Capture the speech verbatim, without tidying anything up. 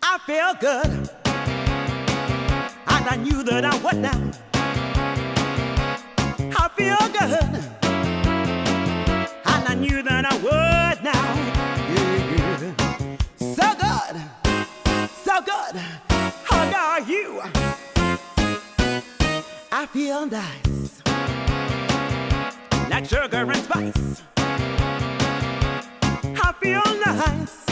I feel good, and I knew that I would now. I feel good, and I knew that I would now. Yeah. So good, so good, how are you? I feel nice, like sugar and spice. I feel nice,